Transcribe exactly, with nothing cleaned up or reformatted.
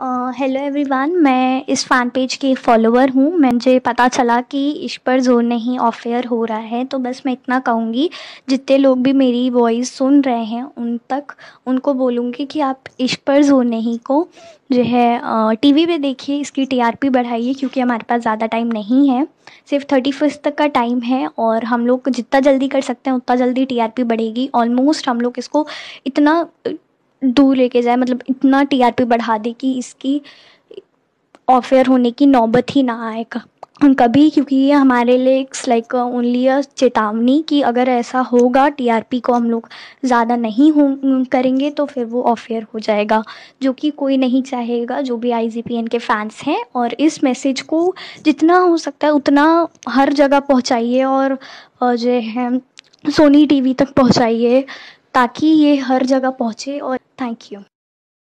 Hello everyone, मैं इस fan page की फॉलोवर हूँ। मुझे पता चला कि इश्क पर ज़ोर नहीं ऑफ एयर हो रहा है, तो बस मैं इतना कहूँगी, जितने लोग भी मेरी वॉइस सुन रहे हैं उन तक उनको बोलूँगी कि आप इश्क पर ज़ोर नहीं को जो है टीवी पे देखिए, इसकी टीआरपी बढ़ाइए, क्योंकि हमारे पास ज़्यादा टाइम नहीं है, सिर्फ थर्टी फर्स्ट तक का टाइम है और हम लोग जितना जल्दी कर सकते हैं उतना जल्दी टीआरपी बढ़ेगी। ऑलमोस्ट हम लोग इसको इतना दूर लेके जाए, मतलब इतना टीआरपी बढ़ा दे कि इसकी ऑफ एयर होने की नौबत ही ना आए क- कभी, क्योंकि ये हमारे लिए इट्स लाइक ओनली अ चेतावनी कि अगर ऐसा होगा, टीआरपी को हम लोग ज़्यादा नहीं हो करेंगे तो फिर वो ऑफ एयर हो जाएगा, जो कि कोई नहीं चाहेगा, जो भी आईजीपीएन के फैंस हैं। और इस मैसेज को जितना हो सकता है उतना हर जगह पहुंचाइए और और जो है सोनी टीवी तक पहुंचाइए, ताकि ये हर जगह पहुंचे। और थैंक यू।